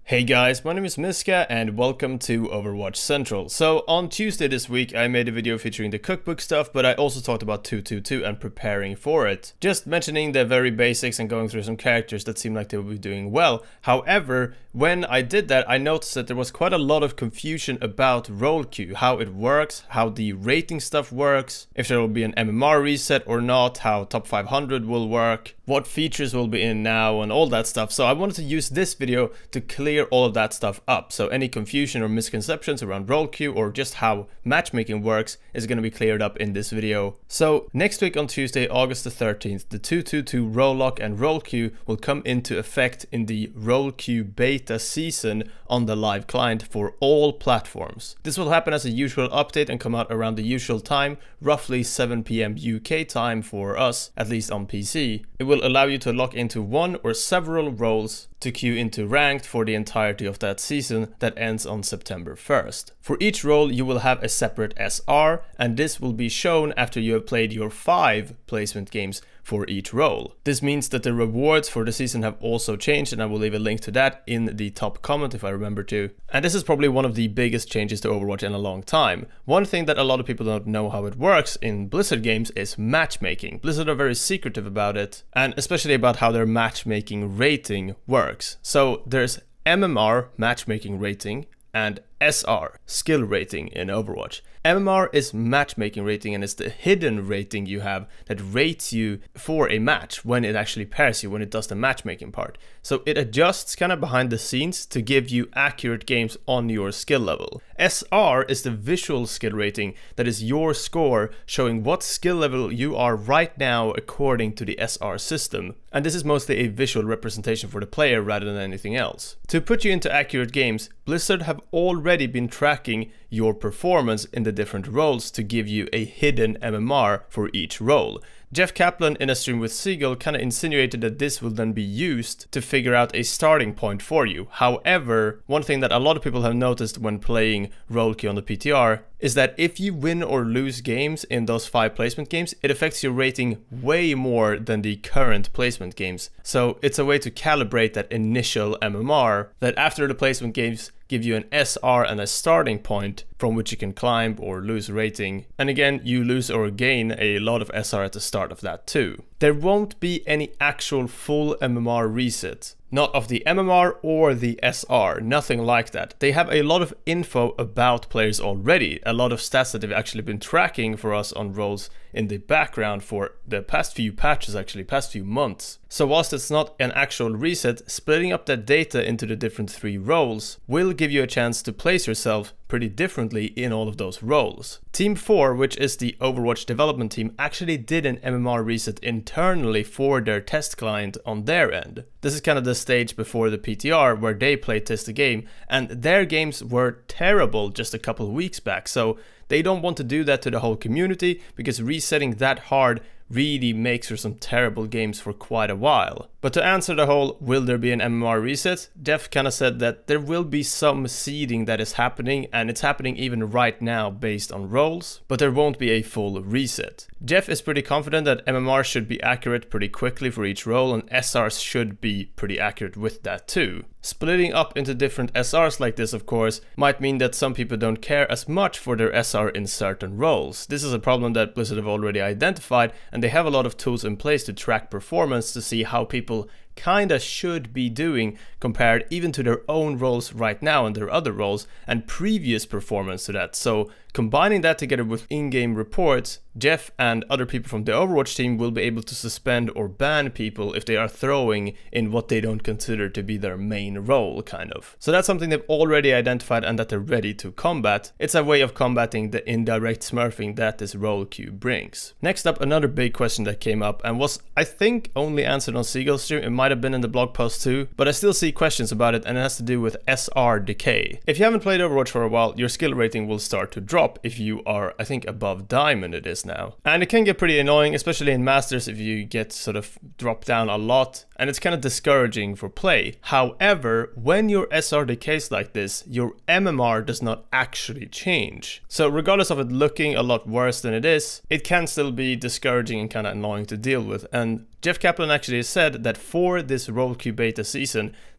Hey guys, my name is Miska and welcome to Overwatch Central. So on Tuesday this week I made a video featuring the cookbook stuff, but I also talked about 222 and preparing for it. Just mentioning the very basics and going through some characters that seemed like they would be doing well. However, when I did that I noticed that there was quite a lot of confusion about role queue, how it works, how the rating stuff works, if there will be an MMR reset or not, how top 500 will work, what features will be in now and all that stuff. So I wanted to use this video to clear all of that stuff up. So any confusion or misconceptions around role queue or just how matchmaking works is going to be cleared up in this video. So next week on Tuesday, August the 13th, the 222 role lock and role queue will come into effect in the role queue beta season on the live client for all platforms. This will happen as a usual update and come out around the usual time, roughly 7 PM UK time for us, at least on PC. It will allow you to lock into one or several roles to queue into ranked for the entirety of that season that ends on September 1st. For each role you will have a separate SR, and this will be shown after you have played your 5 placement games for each role. This means that the rewards for the season have also changed, and I will leave a link to that in the top comment if I remember to. And this is probably one of the biggest changes to Overwatch in a long time. One thing that a lot of people don't know how it works in Blizzard games is matchmaking. Blizzard are very secretive about it, and especially about how their matchmaking rating works. So there's MMR, matchmaking rating, and SR, skill rating in Overwatch. MMR is matchmaking rating, and it's the hidden rating you have that rates you for a match when it actually pairs you, when it does the matchmaking part. So it adjusts kind of behind the scenes to give you accurate games on your skill level. SR is the visual skill rating, that is your score showing what skill level you are right now according to the SR system. And this is mostly a visual representation for the player rather than anything else. To put you into accurate games, Blizzard have already been tracking your performance in the different roles to give you a hidden MMR for each role. Jeff Kaplan in a stream with Seagull kind of insinuated that this will then be used to figure out a starting point for you. However, one thing that a lot of people have noticed when playing role queue on the PTR is that if you win or lose games in those 5 placement games, it affects your rating way more than the current placement games. So it's a way to calibrate that initial MMR that after the placement games give you an SR and a starting point from which you can climb or lose rating. And again, you lose or gain a lot of SR at the start of that too. There won't be any actual full MMR reset. Not of the MMR or the SR, nothing like that. They have a lot of info about players already, a lot of stats that they've actually been tracking for us on roles in the background for the past few patches, actually, past few months. So whilst it's not an actual reset, splitting up that data into the different 3 roles will give you a chance to place yourself pretty differently in all of those roles. Team 4, which is the Overwatch development team, actually did an MMR reset internally for their test client on their end. This is kind of the stage before the PTR where they playtest the game, and their games were terrible just a couple of weeks back, so they don't want to do that to the whole community because resetting that hard really makes for some terrible games for quite a while. But to answer the whole, will there be an MMR reset? Jeff kind of said that there will be some seeding that is happening, and it's happening even right now based on roles, but there won't be a full reset. Jeff is pretty confident that MMR should be accurate pretty quickly for each role, and SRs should be pretty accurate with that too. Splitting up into different SRs like this, of course, might mean that some people don't care as much for their SR in certain roles. This is a problem that Blizzard have already identified, and they have a lot of tools in place to track performance to see how people kinda should be doing compared even to their own roles right now and their other roles and previous performance to that. So combining that together with in-game reports, Jeff and other people from the Overwatch team will be able to suspend or ban people if they are throwing in what they don't consider to be their main role, kind of. So that's something they've already identified and that they're ready to combat. It's a way of combating the indirect smurfing that this role queue brings. Next up, another big question that came up and was, I think, only answered on Seagull's stream. It might have been in the blog post too, but I still see questions about it, and it has to do with SR decay. If you haven't played Overwatch for a while, your skill rating will start to drop if you are, I think, above diamond it is now. And it can get pretty annoying, especially in Masters if you get sort of dropped down a lot, and it's kind of discouraging for play. However, when your SR decays like this, your MMR does not actually change. So regardless of it looking a lot worse than it is, it can still be discouraging and kind of annoying to deal with. And Jeff Kaplan actually said that for this role queue beta season,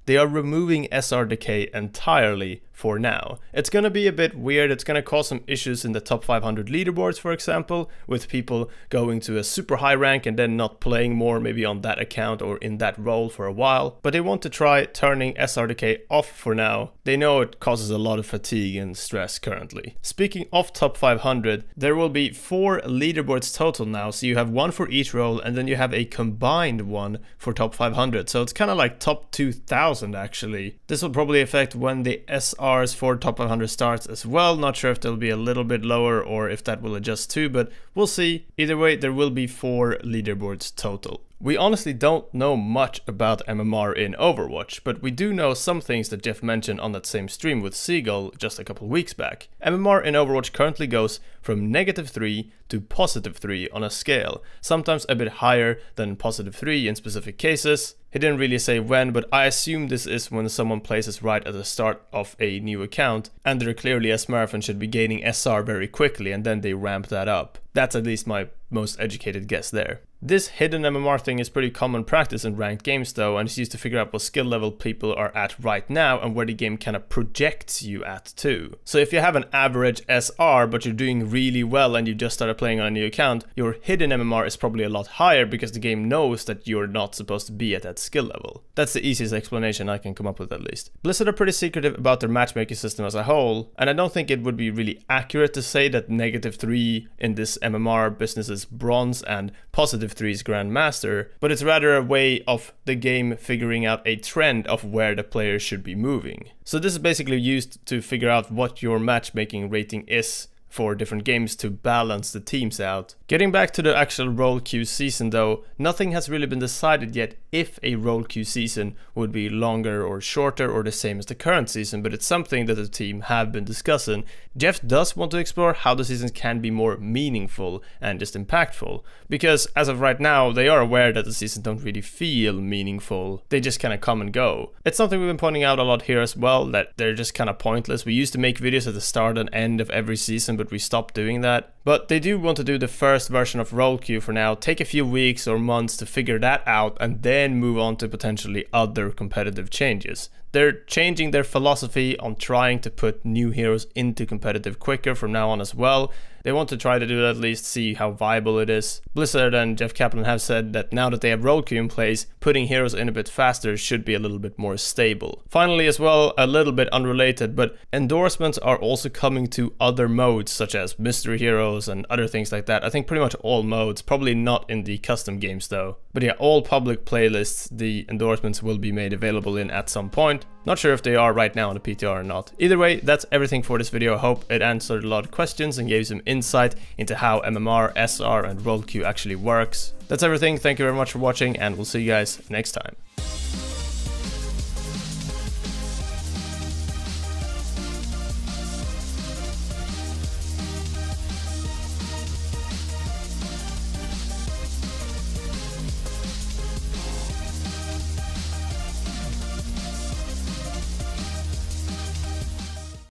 they are removing SR decay entirely for now. It's gonna be a bit weird, it's gonna cause some issues in the top 500 leaderboards, for example, with people going to a super high rank and then not playing more maybe on that account or in that role for a while. But they want to try turning SR decay off for now. They know it causes a lot of fatigue and stress currently. Speaking of top 500, there will be 4 leaderboards total now, so you have one for each role and then you have a combined one for top 500. So it's kind of like top 2000 actually. This will probably affect when the SRs for top 500 starts as well. Not sure if they'll be a little bit lower or if that will adjust too, but we'll see. Either way, there will be 4 leaderboards total. We honestly don't know much about MMR in Overwatch, but we do know some things that Jeff mentioned on that same stream with Seagull just a couple weeks back. MMR in Overwatch currently goes from -3 to +3 on a scale, sometimes a bit higher than +3 in specific cases. He didn't really say when, but I assume this is when someone places right at the start of a new account, and they're clearly a Smurf and should be gaining SR very quickly, and then they ramp that up. That's at least my most educated guess there. This hidden MMR thing is pretty common practice in ranked games though, and it's used to figure out what skill level people are at right now and where the game kind of projects you at too. So if you have an average SR but you're doing really well and you just started playing on a new account, your hidden MMR is probably a lot higher because the game knows that you're not supposed to be at that skill level. That's the easiest explanation I can come up with at least. Blizzard are pretty secretive about their matchmaking system as a whole, and I don't think it would be really accurate to say that -3 in this MMR business is bronze and +3 is Grandmaster, but it's rather a way of the game figuring out a trend of where the players should be moving. So this is basically used to figure out what your matchmaking rating is for different games to balance the teams out. Getting back to the actual role queue season though, nothing has really been decided yet if a role queue season would be longer or shorter or the same as the current season, but it's something that the team have been discussing. Jeff does want to explore how the seasons can be more meaningful and just impactful, because as of right now they are aware that the seasons don't really feel meaningful, they just kind of come and go. It's something we've been pointing out a lot here as well, that they're just kind of pointless. We used to make videos at the start and end of every season, but we stopped doing that. But they do want to do the first version of role queue for now, take a few weeks or months to figure that out and then move on to potentially other competitive changes. They're changing their philosophy on trying to put new heroes into competitive quicker from now on as well. They want to try to do that, at least see how viable it is. Blizzard and Jeff Kaplan have said that now that they have role queue in place, putting heroes in a bit faster should be a little bit more stable. Finally as well, a little bit unrelated, but endorsements are also coming to other modes such as mystery heroes and other things like that. I think pretty much all modes, probably not in the custom games though. But yeah, all public playlists the endorsements will be made available in at some point. Not sure if they are right now on the PTR or not. Either way, that's everything for this video. I hope it answered a lot of questions and gave some insight into how MMR, SR and role queue actually works. That's everything. Thank you very much for watching, and we'll see you guys next time.